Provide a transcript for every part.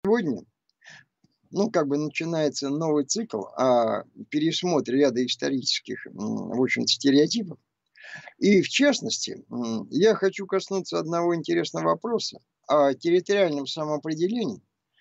Сегодня, начинается новый цикл о пересмотре ряда исторических, в общем стереотипов. И в частности, я хочу коснуться одного интересного вопроса о территориальном самоопределении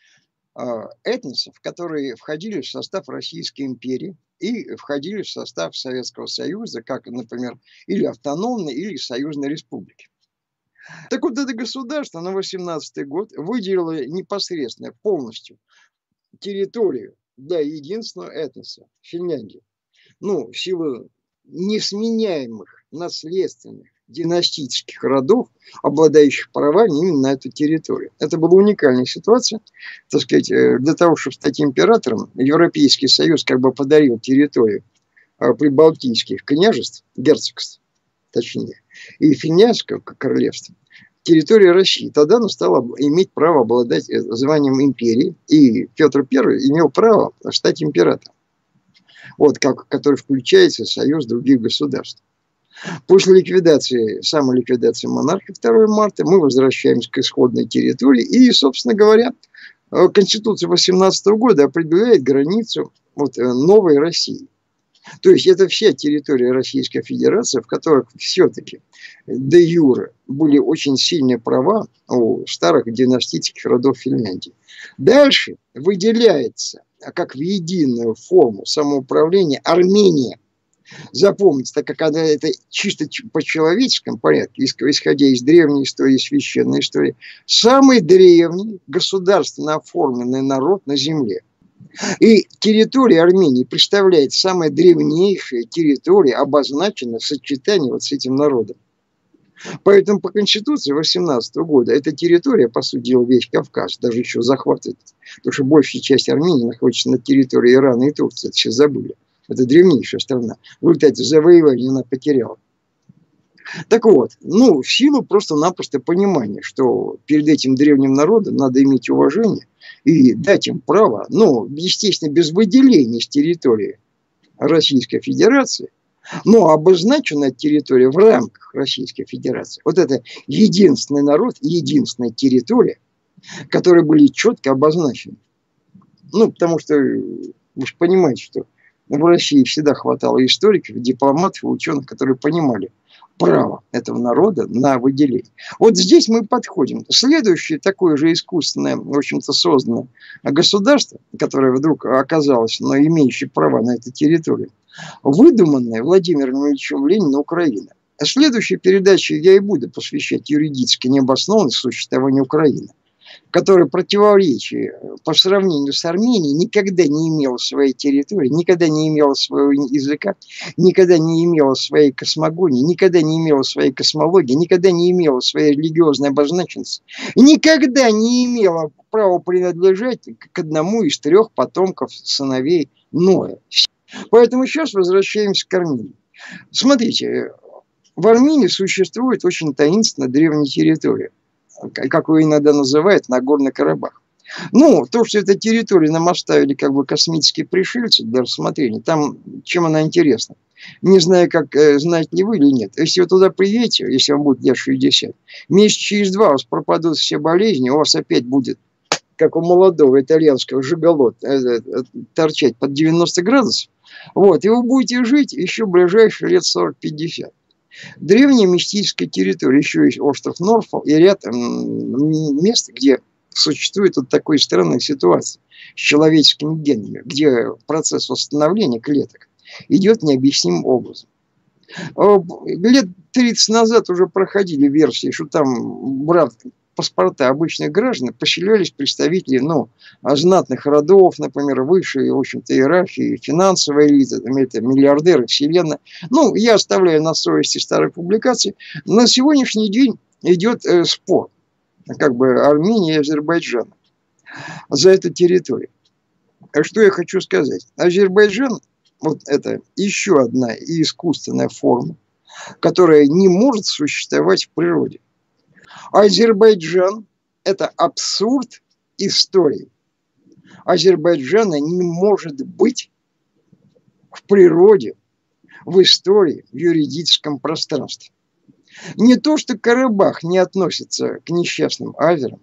этносов, которые входили в состав Российской империи и входили в состав Советского Союза, как, например, или автономной, или союзной республики. Так вот, это государство на 18-й год выделило непосредственно полностью территорию для единственного этноса — Финляндии. Ну, в силу несменяемых наследственных династических родов, обладающих правами именно на эту территорию. Это была уникальная ситуация. Так сказать, для того, чтобы стать императором, Европейский Союз как бы подарил территорию прибалтийских княжеств, герцогств, точнее, и Финляндского королевства, территория России. Тогда она стала иметь право обладать званием империи, и Петр I имел право стать императором, вот, который включается в союз других государств. После ликвидации, самоликвидации монарха 2 марта мы возвращаемся к исходной территории, и, собственно говоря, Конституция 18 года определяет границу новой России. То есть это вся территория Российской Федерации, в которой все-таки де юре были очень сильные права у старых династических родов Финляндии. Дальше выделяется, как в единую форму самоуправления, Армения. Запомните, так как это чисто по человеческому порядку, исходя из древней истории, священной истории, самый древний государственно оформленный народ на земле. И территория Армении представляет самая древнейшая территория, обозначенная в сочетании с этим народом. Поэтому по Конституции 18 года эта территория, по сути дела, весь Кавказ, даже еще захватывает. Потому что большая часть Армении находится на территории Ирана и Турции. Это сейчас забыли. Это древнейшая страна. В результате завоевания она потеряла. Так вот, в силу просто-напросто понимания, что перед этим древним народом надо иметь уважение и дать им право, естественно, без выделения с территории Российской Федерации, но обозначенная территория в рамках Российской Федерации. Вот это единственный народ, единственная территория, которые были четко обозначены. Потому что вы же понимаете, что в России всегда хватало историков, дипломатов, ученых, которые понимали право этого народа на выделение. Вот здесь мы подходим. Следующее такое же искусственное, в общем-то, созданное государство, которое вдруг оказалось, но имеющее права на эту территорию, выдуманная Владимиром Ильичем Лениным Украина. А следующей передаче я и буду посвящать юридически необоснованности существования Украины, которая противоречие по сравнению с Арменией никогда не имела своей территории, никогда не имела своего языка, никогда не имела своей космогонии, никогда не имела своей космологии, никогда не имела своей религиозной обозначенности, никогда не имела права принадлежать к одному из 3 потомков сыновей Ноя. Поэтому сейчас возвращаемся к Армении. Смотрите, в Армении существует очень таинственная древняя территория, как его иногда называют, Нагорный Карабах. То, что эта территория нам оставили космические пришельцы для рассмотрения, там чем она интересна. Не знаю, знаете ли вы или нет. Если вы туда приедете, если вам будет лет 60, месяц через 2 у вас пропадут все болезни, у вас опять будет, как у молодого итальянского жиголо, торчать под 90 градусов. И вы будете жить еще ближайшие лет 40-50. Древняя мистическая территория, еще есть остров Норфол и ряд мест, где существует такой странная ситуация с человеческими генами, где процесс восстановления клеток идет необъяснимым образом. Лет 30 назад уже проходили версии, что там, паспорта обычных граждан поселялись представители, знатных родов, например, высшей, в общем-то, иерархии, финансовой элиты, это миллиардеры, вселенная. Я оставляю на совести старых публикаций. На сегодняшний день идет спор, Армении и Азербайджана за эту территорию. Что я хочу сказать? Азербайджан, это еще одна искусственная форма, которая не может существовать в природе. Азербайджан – это абсурд истории. Азербайджана не может быть в природе, в истории, в юридическом пространстве. Не то, что Карабах не относится к несчастным азерам,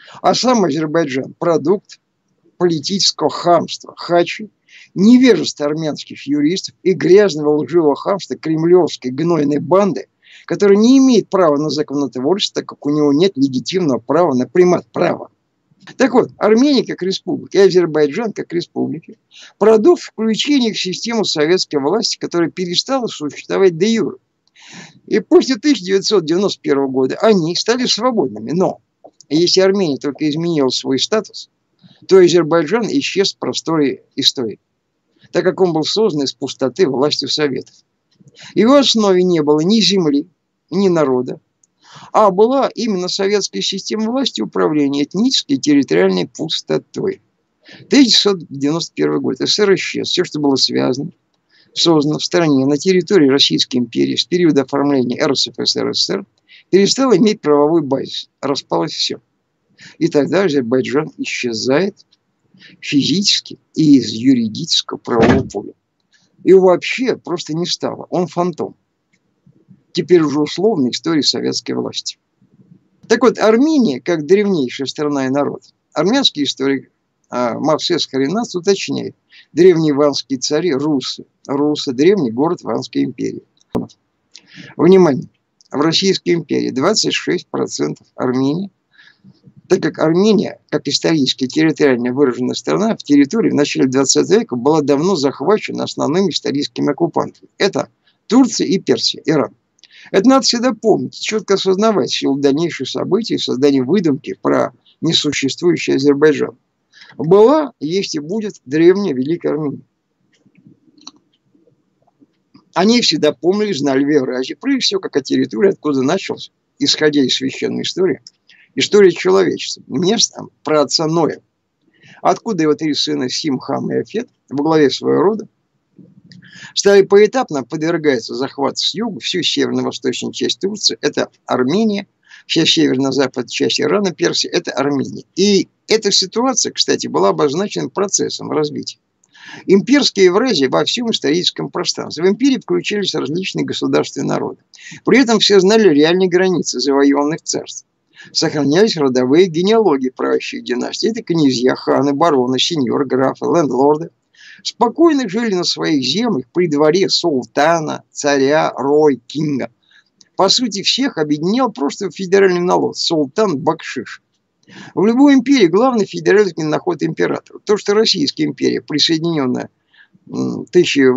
А сам Азербайджан – продукт политического хамства, хачи, невежества армянских юристов и грязного лживого хамства кремлевской гнойной банды, которая не имеет права на законотворчество, так как у него нет легитимного права на примат права. Так вот, Армения как республика и Азербайджан как республики – продукт включения в систему советской власти, которая перестала существовать де юре. И после 1991 года они стали свободными. Но если Армения только изменила свой статус, то Азербайджан исчез в просторе истории, так как он был создан из пустоты властью Советов. И в основе не было ни земли, ни народа, а была именно советская система власти и управления этнической и территориальной пустотой. 1991 год. СССР исчез. Все, что было связано, создано в стране на территории Российской империи с периода оформления РСФСР СССР, перестало иметь правовой базис. Распалось все. И тогда Азербайджан исчезает физически и из юридического правового поля. И вообще просто не стало. Он фантом. Теперь уже условно истории советской власти. Так вот, Армения, как древнейшая страна и народ, армянский историк Мавсес Харинас уточняет: древние ванские цари – русы. Русы – древний город Ванской империи. Внимание! В Российской империи 26% Армении, так как Армения, как исторически территориально выраженная страна, в территории в начале 20 века была давно захвачена основными историческими оккупантами. Это Турция и Персия, Иран. Это надо всегда помнить, четко осознавать в силу дальнейших событий, создания выдумки про несуществующий Азербайджан. Была, есть и будет древняя Великая Армения. Они всегда помнили, знали в Евразии, прежде всего, как о территории, откуда начался, исходя из священной истории, история человечества. Место про отца Ноя. Откуда его три сына Сим, Хам и Афет во главе своего рода стали поэтапно подвергаться захвату с юга, всю северно-восточную часть Турции, это Армения, вся северно-западная часть Ирана, Персия, это Армения. И эта ситуация, кстати, была обозначена процессом развития. Имперская Евразия во всем историческом пространстве. В империи включались различные государства и народы. При этом все знали реальные границы завоеванных царств. Сохранялись родовые генеалогии правящих династий. Это князья, ханы, бароны, сеньоры, графы, лендлорды. Спокойно жили на своих землях при дворе султана, царя, рой, кинга. По сути, всех объединял просто федеральный налог – султан бакшиш. В любой империи главный федеральный доход императора. То, что Российская империя, присоединенная в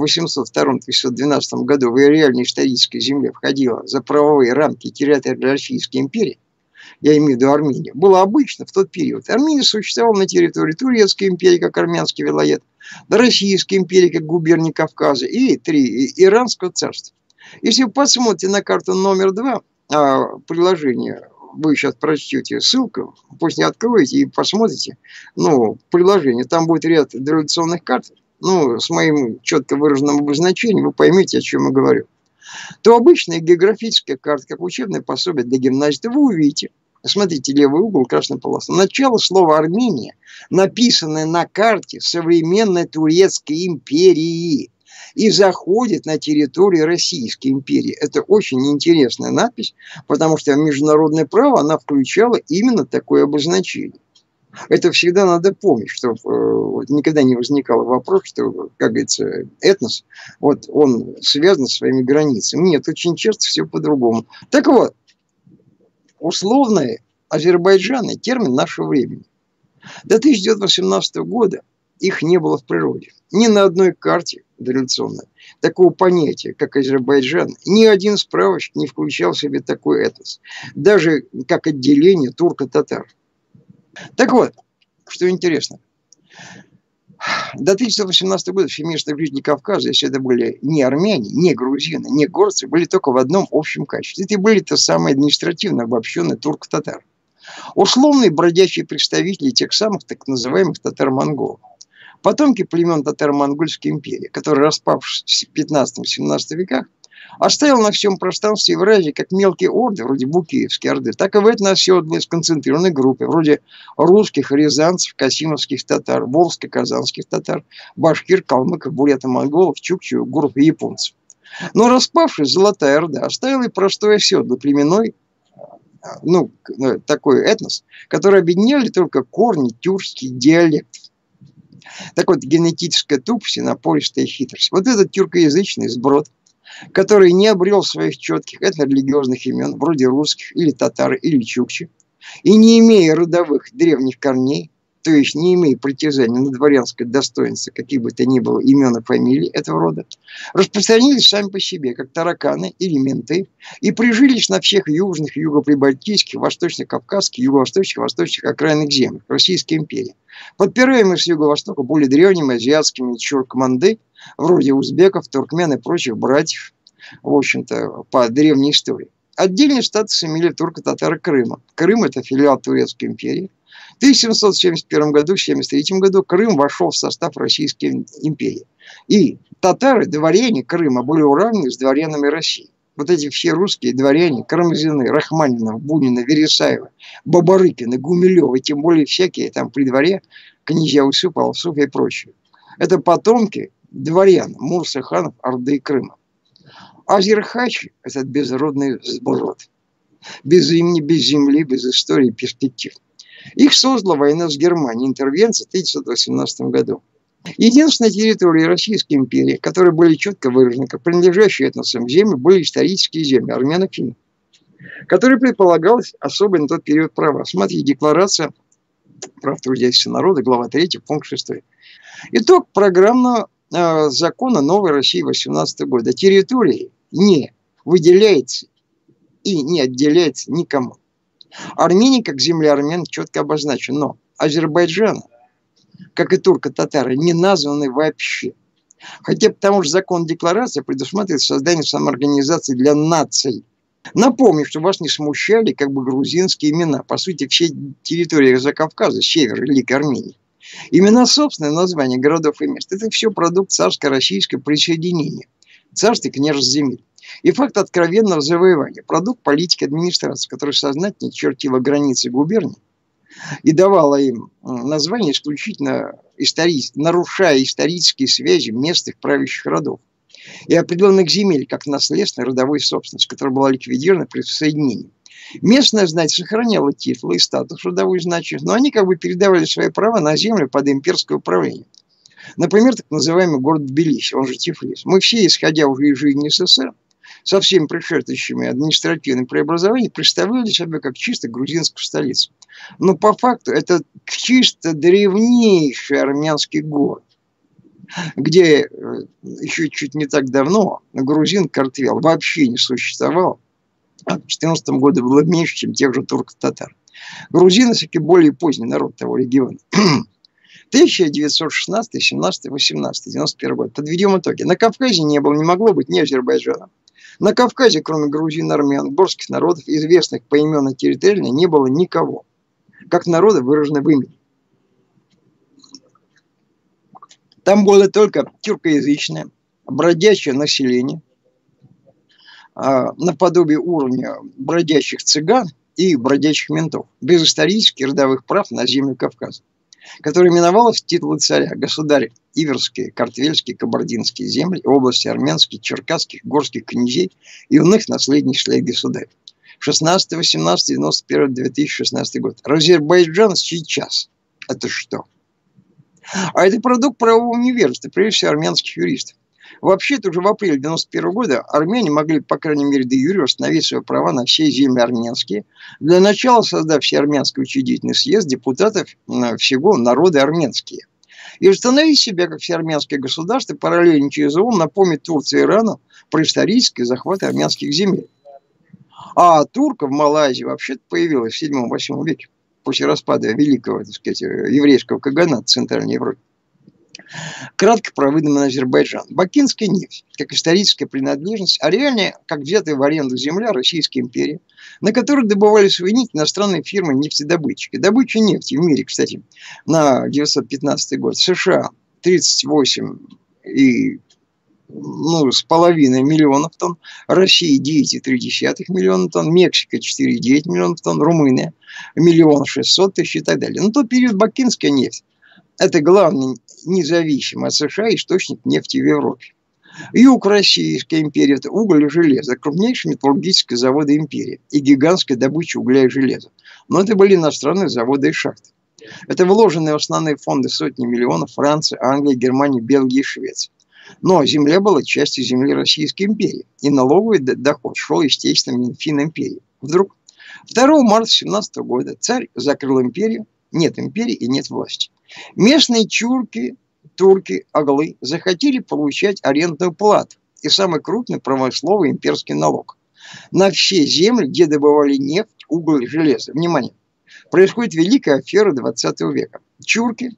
1802-1812 году в ее реальной исторической земле, входила за правовые рамки территории Российской империи, я имею в виду Армению, было обычно в тот период. Армения существовала на территории Турецкой империи, как армянский вилает, Российской империи, как губернии Кавказа, и Иранского царства. Если вы посмотрите на карту номер 2, приложение, вы сейчас прочтете ссылку, пусть не откроете и посмотрите, приложение, там будет ряд дореволюционных карт, с моим четко выраженным обозначением, вы поймете, о чем я говорю. То обычная географическая карта, как учебное пособие для гимназиста, вы увидите, смотрите, левый угол, красная полоса, начало слова Армения, написанное на карте современной Турецкой империи, и заходит на территорию Российской империи. Это очень интересная надпись, потому что международное право, она включала именно такое обозначение. Это всегда надо помнить, чтобы никогда не возникал вопрос, что, как говорится, этнос, он связан с своими границами. Нет, очень часто все по-другому. Так вот, условные Азербайджаны – термин нашего времени. До 1918 года их не было в природе. Ни на одной карте дореволюционной такого понятия, как Азербайджан, ни один справочник не включал в себе такой этнос. Даже как отделение турко-татар. Так вот, что интересно. До 1918 года феминистов в жизни Кавказа, если это были не армяне, не грузины, не горцы, были только в одном общем качестве. Это были те самые административно обобщенные турко-татары. Условные бродячие представители тех самых так называемых татар-монголов. Потомки племен татаро-монгольской империи, которые, распавшись в 15-17 веках, оставил на всем пространстве Евразии как мелкие орды, вроде Букеевской орды, так и в этнооседлые сконцентрированные группы, вроде русских, рязанцев, касимовских татар, волжско-казанских татар, башкир, калмыков, бурято-монголов, чукчев, угуров и японцев. Но распавшись, Золотая Орда оставила и простое оседло племенной такой этнос, который объединяли только корни тюркских диалектов. Так вот, генетическая тупость и напористая хитрость. Вот этот тюркоязычный сброд, который не обрел своих четких этнорелигиозных имен, вроде русских или татар или чукчи, и не имея родовых древних корней, то есть не имея притязаний на дворянское достоинство, каких бы то ни было имен и фамилий этого рода, распространились сами по себе, как тараканы или менты, и прижились на всех южных, юго-прибалтийских, восточно-кавказских, юго-восточных, восточных окраинных землях Российской империи, подпираемые с юго-востока более древними азиатскими чуркманды, вроде узбеков, туркмен и прочих братьев, в общем-то, по древней истории. Отдельный статус имели турко-татары Крыма. Крым – это филиал Турецкой империи. В 1771 году, в 1773 году Крым вошел в состав Российской империи. И татары, дворяне Крыма, были уравнены с дворянами России. Вот эти все русские дворяне, Карамзины, Рахманинов, Бунина, Вересаева, Бабарыкина, Гумилева, тем более всякие там при дворе, князья Усупа, Алсуф и прочие. Это потомки дворян Мурса ханов Орды и Крыма. Азерхачи – этот безродный сброд. Без имени, без земли, без истории, перспектив. Их создала война с Германией, интервенция в 1918 году. Единственной территорией Российской империи, которые были четко выражены как принадлежащие этносам земли, были исторические земли армяно-финнов, которые предполагалось особо на тот период права. Смотрите, декларация прав трудящихся народа, глава 3, пункт 6. Итог программного закона новой России 18 года. Территории не выделяется и не отделяется никому. Армения, как земля армян, четко обозначена, но Азербайджан, как и турко-татары, не названы вообще. Хотя потому что закон декларации предусматривает создание самоорганизации для наций. Напомню, что вас не смущали как бы грузинские имена. По сути, все территории Закавказа, север Великой Армении. Имена собственные названия городов и мест – это все продукт царско-российского присоединения, царств и княжеств земель. И факт откровенного завоевания – продукт политики администрации, которая сознательно чертила границы губерний и давала им названия исключительно нарушая исторические связи местных правящих родов и определенных земель, как наследственной родовой собственности, которая была ликвидирована при присоединении. Местная знать сохраняла титулы и статус родовой значимости, но они как бы передавали свои права на землю под имперское управление. Например, так называемый город Тбилиси, он же Тифлис. Мы все, исходя уже из жизни СССР, со всеми предшествующими административными преобразованиями, представляли себя как чисто грузинскую столицу. Но по факту это чисто древнейший армянский город, где еще чуть не так давно грузин Картвел вообще не существовал. А в 2014 году было меньше, чем тех же турко-татар. Грузины все-таки более поздний народ того региона. 1916, 17, 18, 91 год. Подведем итоги. На Кавказе не было, не могло быть ни Азербайджана. На Кавказе, кроме грузин, армян, горских народов, известных по именам территориально, не было никого. Как народы выражены в имени. Там было только тюркоязычное, бродячее население, наподобие уровня бродячих цыган и бродячих ментов, без исторических родовых прав на землю Кавказа, которая именовалась титулы царя, государь Иверские, Картвельские, Кабардинские земли, области армянских, черкасских, горских князей и иных наследников своих государей. 16, 18, 91, 2016 год. Азербайджан сейчас. Это что? А это продукт правового невежества, прежде всего армянских юристов. Вообще-то уже в апреле 1991 года армяне могли, по крайней мере, де юре установить свои права на все земли армянские, для начала создав Всеармянский учредительный съезд депутатов всего народа армянские. И установить себя как всеармянское государство, параллельно через ООН напомнить Турции и Ирану про исторический захват армянских земель. А турка в Малайзии вообще-то появилась в 7-8 веке, после распада великого, так сказать, еврейского каганата в Центральной Европе. Кратко про выданный Азербайджан. Бакинская нефть, как историческая принадлежность, а реально, как взятая в аренду земля Российской империи, на которой добывали свои нефть иностранные фирмы-нефтедобытчики. Добыча нефти в мире, кстати, на 1915 год. США 38 и с половиной миллионов тонн, Россия 9,3 миллиона тонн, Мексика 4,9 миллионов тонн, Румыния 1 600 000 и так далее. Но тот период бакинская нефть – это главный независимый от США источник нефти в Европе. Юг Российской империи – это уголь и железо, крупнейшие металлургические заводы империи и гигантская добыча угля и железа. Но это были иностранные заводы и шахты. Это вложенные в основные фонды сотни миллионов Франции, Англии, Германии, Бельгии и Швеции. Но земля была частью земли Российской империи, и налоговый доход шел, естественно, Минфин империи. Вдруг 2 марта 17 года царь закрыл империю, нет империи и нет власти. Местные чурки, турки, оглы захотели получать арендную плату и самый крупный промысловый имперский налог на все земли, где добывали нефть, уголь и железо. Внимание! Происходит великая афера 20 века. Чурки,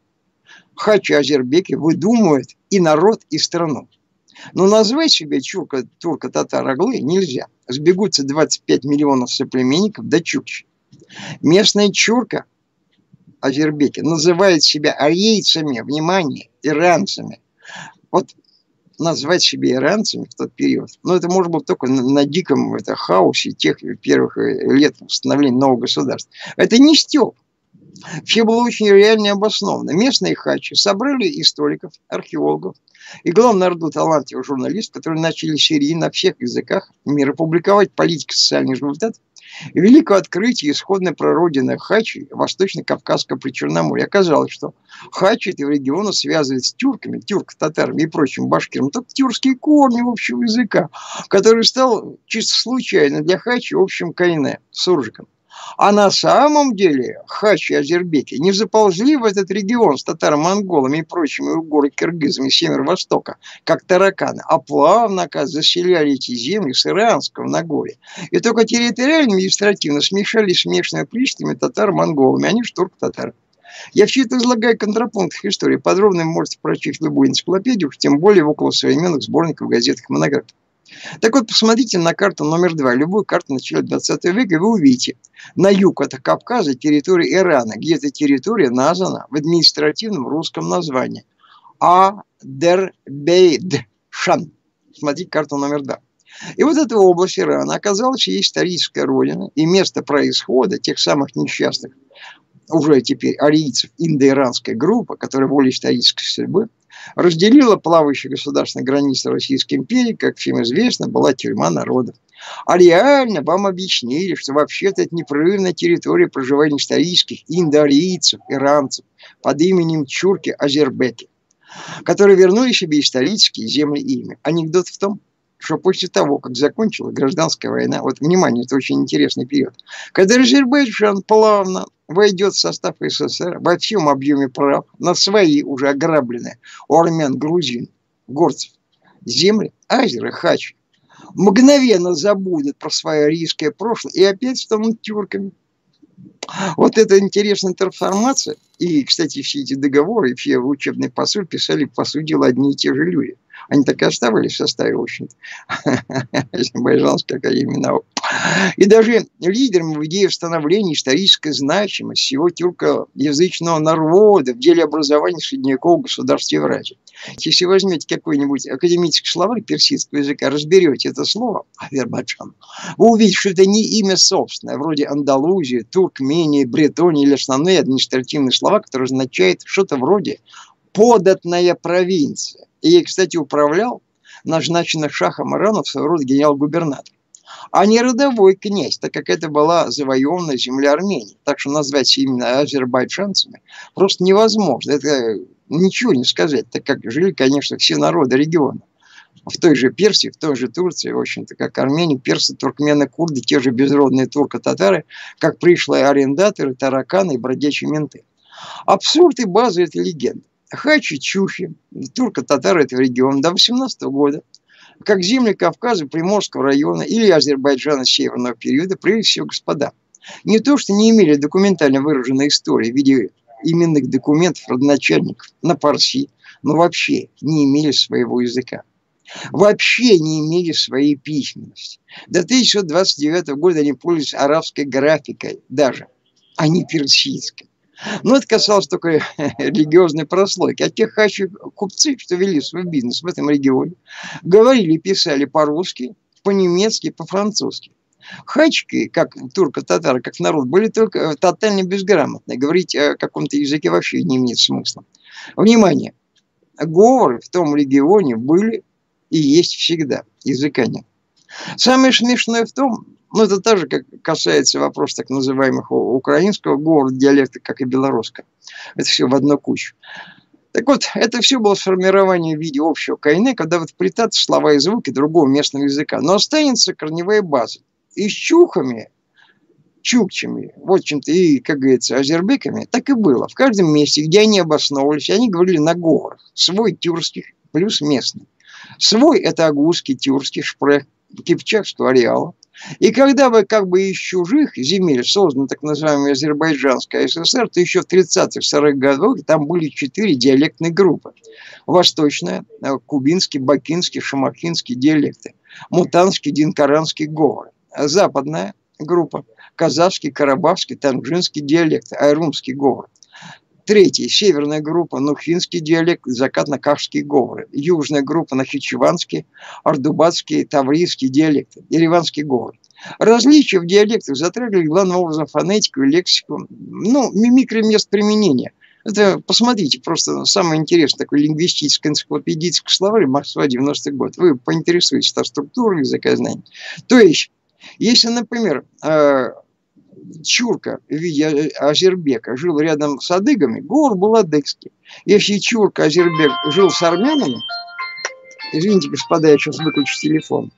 хачи, азербеки выдумывают и народ, и страну. Но назвать себя чурка, турка, татар, оглы нельзя. Сбегутся 25 миллионов соплеменников до чукчи. Местная чурка, азербеки, называет себя арейцами, внимание, иранцами. Вот назвать себя иранцами в тот период, но это может быть только на диком хаосе тех первых лет становления нового государства. Это не стёб. Все было очень реально и обоснованно. Местные хачи собрали историков, археологов и, главное, орду талантливых журналистов, которые начали серии на всех языках мира публиковать политико-социальный результат великого открытия исходной прародины хачи Восточно-Кавказского Причерноморья. Оказалось, что хачи этого региона связывают с тюрками, тюрко-татарами и прочим башкирам, только тюркские корни общего языка, который стал чисто случайно для хачи общим кайне, суржиком. А на самом деле хачи и азербеки не заползли в этот регион с татаро-монголами и прочими угоры-киргизами северо-востока, как тараканы, а плавно, оказывается, заселяли эти земли с Иранского Нагорья. И только территориально административно смешались с внешними пришлыми татаро-монголами, они же турко-татары. Я все это излагаю в контрапунктах истории. Подробно можете прочесть любую энциклопедию, тем более в околосовременных сборниках, газетах, монографиях. Так вот, посмотрите на карту номер 2, любую карту начала 20 века, и вы увидите, на юг от Кавказа территория Ирана, где эта территория названа в административном русском названии Адербейджан. Смотрите карту номер 2. И вот эта область Ирана оказалась ей историческая родина и место происхода тех самых несчастных, уже теперь арийцев, индо-иранской группы, которая более исторической судьбы, разделила плавающие государственные границы Российской империи, как всем известно, была тюрьма народов. А реально вам объяснили, что вообще-то это непрерывная территория проживания исторических индоарийцев, иранцев под именем чурки-азербеки, которые вернули себе исторические земли ими. Анекдот в том, что после того, как закончилась гражданская война, вот, внимание, это очень интересный период, когда Азербайджан плавно войдет в состав СССР во всем объеме прав на свои уже ограбленные у армян, грузин, горцев земли, азеры, хачи, мгновенно забудут про свое арийское прошлое и опять станут тюрками. Вот это интересная трансформация. И, кстати, все эти договоры и все учебные пособия писали, по сути дела, одни и те же люди. Они так и оставались в составе, в общем-то, Азербайджанской академии наук. И даже лидером в идее становления исторической значимости всего тюркоязычного народа в деле образования средневекового государства Евразии. Если возьмете какой-нибудь академический словарь персидского языка, разберете это слово Азербайджан, вы увидите, что это не имя собственное, вроде Андалузии, Туркмении, Бретонии или основные административные слова, которые означают что-то вроде податная провинция. И ей, кстати, управлял назначенный шахом Ирана своего рода генерал-губернатор. А не родовой князь, так как это была завоеванная земля Армении. Так что назвать именно азербайджанцами просто невозможно. Это ничего не сказать, так как жили, конечно, все народы региона. В той же Персии, в той же Турции, в общем-то, как армяне, персы, туркмены, курды, те же безродные турко-татары, как пришлые арендаторы, тараканы и бродячие менты. Абсурд и база этой легенды. Хачи, чухи, турко-татары этого региона до 18 года, как земли Кавказа, Приморского района или Азербайджана северного периода, прежде всего, господа, не то что не имели документально выраженной истории в виде именных документов родоначальников на парси, но вообще не имели своего языка. Вообще не имели своей письменности. До 1929 года они пользовались арабской графикой даже, а не персидской. Но это касалось только религиозной прослойки. А те хачи-купцы, что вели свой бизнес в этом регионе, говорили и писали по-русски, по-немецки, по-французски. Хачки, как турко-татары, как народ, были только тотально безграмотны. Говорить о каком-то языке вообще не имеет смысла. Внимание! Говоры в том регионе были и есть всегда. Языка нет. Самое смешное в том, ну это тоже как касается вопроса так называемых украинского говора, диалекта, как и белорусского. Это все в одну кучу. Так вот, это все было формирование в виде общего КН, когда вот вплетаться слова и звуки другого местного языка. Но останется корневая база. И с чухами, чукчами, вот чем-то, и, как говорится, азербеками, так и было. В каждом месте, где они обосновывались, они говорили на говорах. Свой тюркский плюс местный. Свой – это агузский, тюркский, шпрех, кипчакского ареала. И когда бы как бы из чужих земель создан так называемый Азербайджанская ССР, то еще в 30-40-х годах там были 4 диалектные группы. Восточная, кубинский, бакинский, шамахинский диалекты. Мутанский, динкаранский говор. Западная группа. Казахский, карабахский, танжинский диалект. Айрумский говор. Третья, северная группа, нухинский диалект, закатно-кашский говор. Южная группа, нахичеванский, ардубатский, таврийский диалекты, ереванский говор. Различия в диалектах затрагивали главным образом фонетику и лексику, ну, мимикры мест применения. Это, посмотрите, просто самое интересное, такой лингвистический энциклопедический словарь Москва, 90-й год. Вы поинтересуетесь о структуре языка знаний. То есть, если, например, чурка в виде азербека жил рядом с адыгами, говор был адыгский. Если чурка азербек жил с армянами, извините, господа, я сейчас выключу телефон.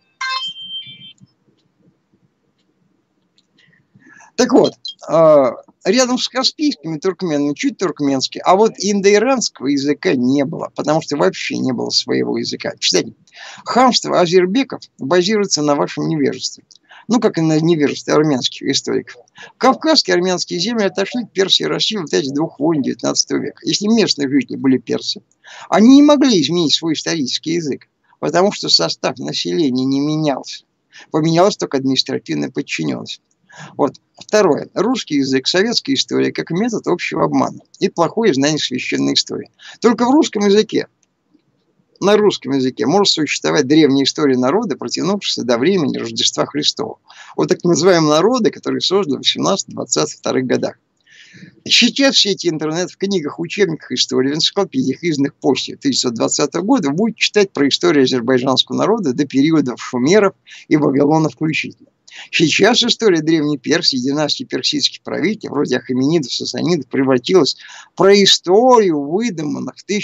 Так вот, рядом с каспийскими туркменами чуть туркменский, а вот индоиранского языка не было, потому что вообще не было своего языка. Кстати, ханство азербеков базируется на вашем невежестве. Ну, как и на невежестве армянских историков. Кавказские армянские земли отошли к Персии и России в результате двух войн 19 века. Если местные жители были персы, они не могли изменить свой исторический язык, потому что состав населения не менялся. Поменялась только административная подчиненность. Вот. Второе. Русский язык, советская история как метод общего обмана и плохое знание священной истории. Только в русском языке, на русском языке может существовать древняя история народа, протянувшаяся до времени Рождества Христова. Вот так называемые народы, которые созданы в 18-22 годах. Сейчас все эти интернет в книгах, учебниках истории, в энциклопедиях, изданных после 1920 года, будет читать про историю азербайджанского народа до периодов шумеров и Вавилона включительно. Сейчас история Древней Персии, династии персидских правителей, вроде Ахеменидов, Сасанидов, превратилась в происторию выдуманных в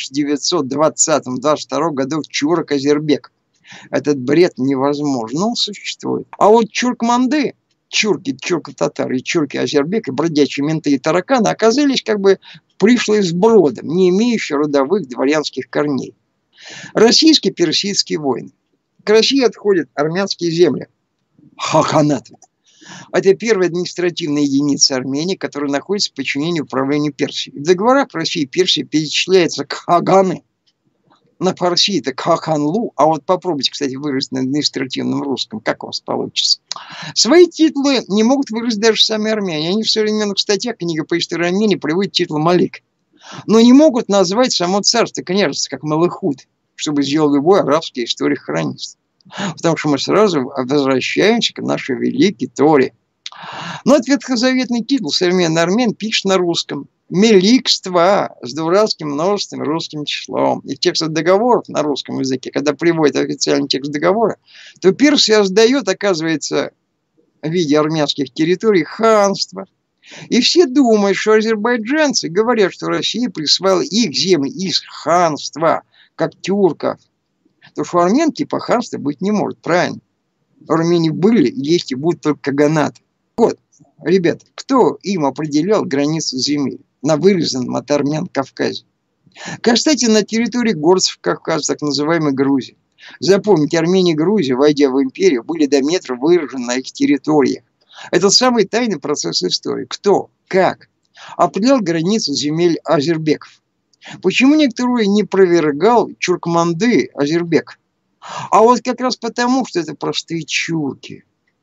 1920-22 году чурок азербеков. Этот бред невозможно, он существует. А вот чуркманды, чурки, чурко-татары и чурки-азербеки, бродячие менты и тараканы оказались как бы пришлые сбродом, не имеющие родовых дворянских корней. Российские персидские войны. К России отходят армянские земли. Хаканат. Это первая административная единица Армении, которая находится в подчинении управлению Персией. В договорах России и Персии перечисляется Кхаганы. На фарси это Кхаханлу. А вот попробуйте, кстати, выразить на административном русском. Как у вас получится? Свои титулы не могут выразить даже сами армяне. Они в современных статьях книга по истории Армении приводят титул Малик. Но не могут назвать само царство княжество, как Малыхут, чтобы сделал любой арабский историк-хронист. Потому что мы сразу возвращаемся к нашей великой Торе. Но этот ветхозаветный титул современный армян пишет на русском. Меликство с дурацким множественным русским числом. И в текстах договоров на русском языке, когда приводит официальный текст договора, то Персия сдает, оказывается, в виде армянских территорий ханство. И все думают, что азербайджанцы говорят, что Россия присвоила их земли из ханства, как тюрков. Потому что у армян типа ханства быть не может, правильно? В Армении были, есть и будут только каганаты. Вот, ребята, кто им определял границу земель на вырезанном от армян Кавказе? Кстати, на территории горцев Кавказа, так называемой Грузии. Запомните, Армения и Грузия, войдя в империю, были до метра выражены на их территориях. Это самый тайный процесс истории. Кто, как определял границу земель азербеков? Почему некоторые не провергал чуркманды азербек? А вот как раз потому, что это простые чурки.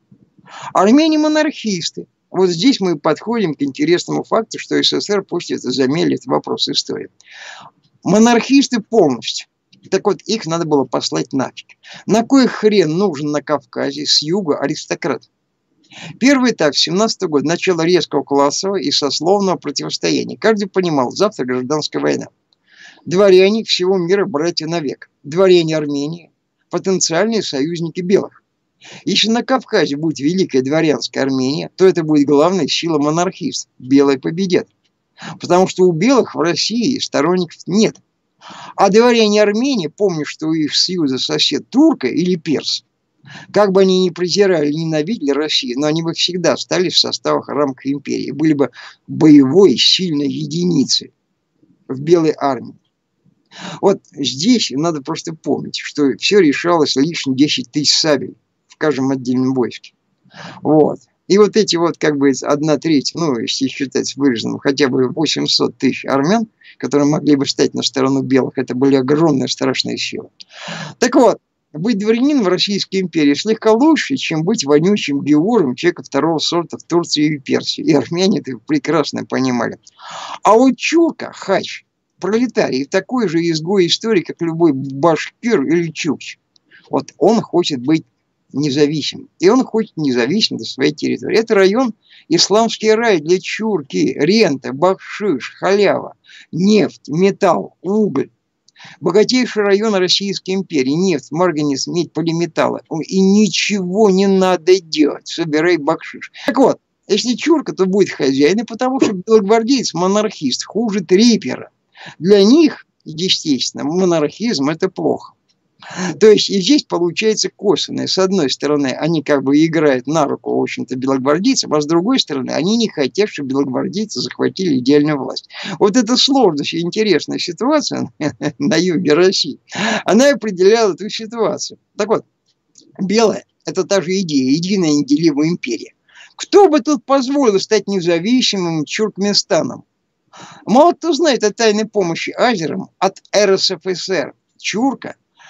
Армяне монархисты. Вот здесь мы подходим к интересному факту, что СССР пусть это замедлит вопрос истории. Монархисты полностью. Так вот, их надо было послать нафиг. На кой хрен нужен на Кавказе с юга аристократ? Первый этап, 17-й год, начало резкого классового и сословного противостояния. Каждый понимал, завтра гражданская война. Дворяне всего мира братья навек. Дворяне Армении, потенциальные союзники белых. Если на Кавказе будет великая дворянская Армения, то это будет главная сила монархистов. Белые победят. Потому что у белых в России сторонников нет. А дворяне Армении, помню, что у их союза сосед турка или перс, как бы они ни презирали, ненавидели Россию, но они бы всегда остались в составах рамках империи, были бы боевой сильной единицей в белой армии. Вот здесь надо просто помнить, что все решалось лишние 10 тысяч сабель в каждом отдельном войске. Вот. И вот эти вот как бы 1/3, ну, если считать с выраженным, хотя бы 800 тысяч армян, которые могли бы стать на сторону белых, это были огромные страшные силы. Так вот, быть дворянином в Российской империи слегка лучше, чем быть вонючим геуром человека второго сорта в Турции и Персии. И армяне это прекрасно понимали. А вот чурка, хач, пролетарий, такой же изгой-историк, как любой башкир или чукч. Вот он хочет быть независим. И он хочет независим до своей территории. Это район исламский рай для чурки, рента, бакшиш, халява, нефть, металл, уголь. Богатейший район Российской империи. Нефть, марганец, медь, полиметаллы. И ничего не надо делать. Собирай бакшиш. Так вот, если чурка, то будет хозяин, потому что белогвардеец, монархист, хуже трипера. Для них, естественно, монархизм – это плохо. То есть и здесь получается косвенное. С одной стороны, они как бы играют на руку, в общем-то, белогвардейцам, а с другой стороны, они не хотят, чтобы белогвардейцы захватили идеальную власть. Вот эта сложная и интересная ситуация на юге России, она определяла эту ситуацию. Так вот, белая – это та же идея, единая неделимая империя. Кто бы тут позволил стать независимым Чуркменстаном? Мало кто знает о тайной помощи азерам от РСФСР. Чурка,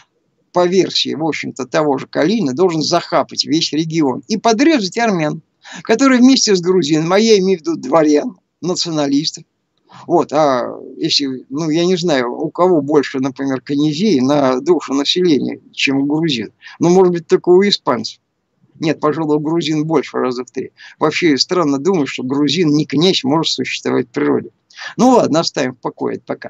по версии, в общем-то, того же Калина, должен захапать весь регион и подрезать армян, которые вместе с грузинами, а я имею в виду дворян, националистов. Вот, а если, ну, я не знаю, у кого больше, например, князей на душу населения, чем у грузин. Ну, может быть, только у испанцев. Нет, пожалуй, у грузин больше, раза в 3. Вообще странно думать, что грузин не князь может существовать в природе. Ну ладно, оставим в покое пока.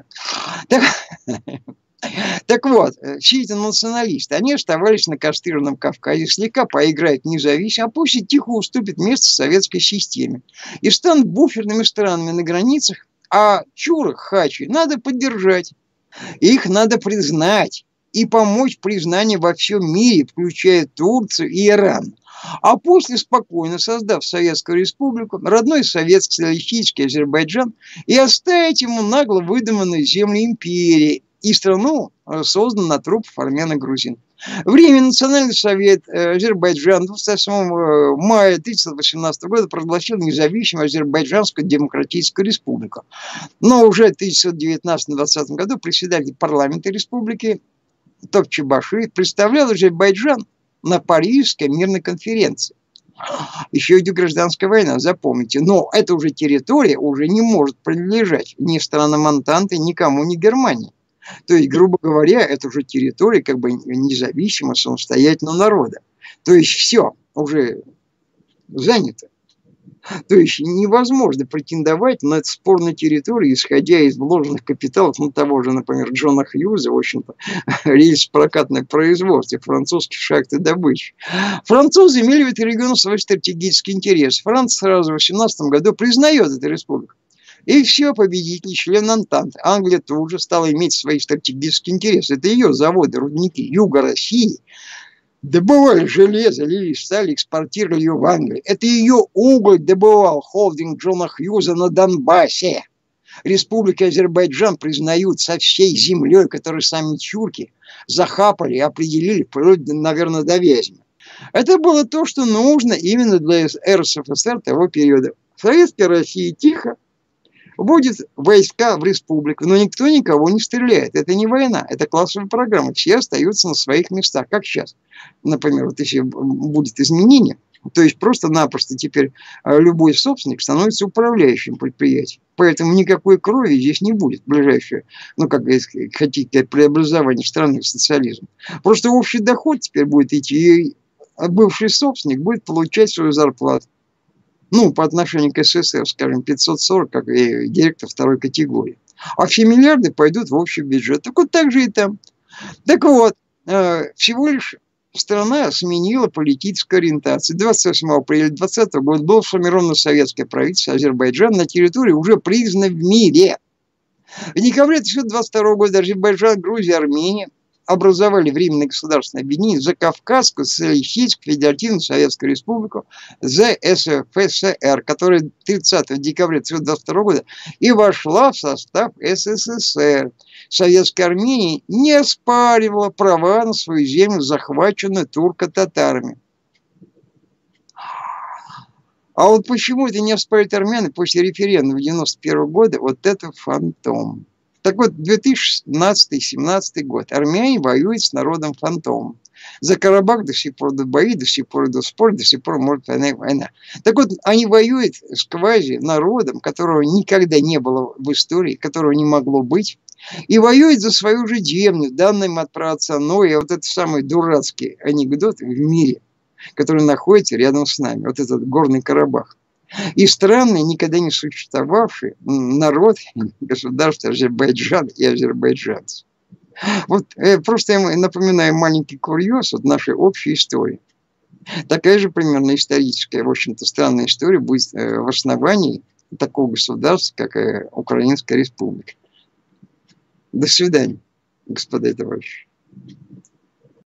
Так вот, все эти националисты, они оставались на кастрированном Кавказе, слегка поиграют независимо, а пусть и тихо уступит место советской системе. И станут буферными странами на границах, а чурок, хачи, надо поддержать. Их надо признать и помочь признанию во всем мире, включая Турцию и Иран. А после, спокойно создав Советскую Республику, родной советский социалистический Азербайджан, и оставить ему нагло выдуманные земли империи, и страну создан на трупах армян и грузин. Временный национальный совет Азербайджан 28 мая 1918 года провозгласил независимую Азербайджанскую демократическую республику. Но уже в 1919-20 году председатель парламента республики Топчебаши представлял Азербайджан на Парижской мирной конференции. Еще идет гражданская война, запомните. Но эта уже территория уже не может принадлежать ни странам Антанты, никому, ни Германии. То есть, грубо говоря, это уже территория как бы независимого, самостоятельного народа. То есть все уже занято. То есть невозможно претендовать на эту спорную территорию, исходя из вложенных капиталов, ну, того же, например, Джона Хьюза, в общем-то, рельс-прокатное производство, французские шахты добычи. Французы имели в этом регионе свой стратегический интерес. Франция сразу в 18 году признает эту республику. И все, победители, член Антанты. Англия тут же стала иметь свои стратегические интересы. Это ее заводы, рудники юга России добывали железо, лили сталь, экспортировали ее в Англию. Это ее уголь добывал холдинг Джона Хьюза на Донбассе. Республика Азербайджан признают со всей землей, которую сами чурки захапали и определили, вплоть, наверное, до Вязьмы. Это было то, что нужно именно для РСФСР того периода. В Советской России тихо. Будет войска в республику, но никто никого не стреляет. Это не война, это классовая программа. Все остаются на своих местах, как сейчас. Например, вот если будет изменение, то есть просто-напросто теперь любой собственник становится управляющим предприятием. Поэтому никакой крови здесь не будет в ближайшее, ну, как хотите, преобразование страны в социализм. Просто общий доход теперь будет идти, и бывший собственник будет получать свою зарплату. Ну, по отношению к СССР, скажем, 540, как и директор второй категории. А все миллиарды пойдут в общий бюджет. Так вот так же и там. Так вот, всего лишь страна сменила политическую ориентацию. 28 апреля 2020 года было сформировано советское правительство Азербайджана на территории, уже признанной в мире. В декабре 1922 года Азербайджан, Грузия, Армения образовали временное государственное объединение Закавказскую социалистическую федеративную Советскую Республику ЗСФСР, которая 30 декабря 1922 года и вошла в состав СССР. Советская Армения не оспаривала права на свою землю, захваченную турко-татарами. А вот почему это не оспаривают армяне после референдума 1991 года, вот это фантом. Так вот, 2017-2017 год. Армяне воюют с народом фантомом. За Карабах до сих пор идут бои, до сих пор идут споры, до сих пор может война. Так вот, они воюют с квази-народом, которого никогда не было в истории, которого не могло быть, и воюют за свою же землю, данным им от праотца Ноя. Вот это самый дурацкий анекдот в мире, который находится рядом с нами. Вот этот Горный Карабах. И странный, никогда не существовавший народ, государство Азербайджан и азербайджанцы. Вот просто я напоминаю маленький курьез от нашей общей истории. Такая же примерно историческая, в общем-то, странная история будет в основании такого государства, как Украинская Республика. До свидания, господа и товарищи.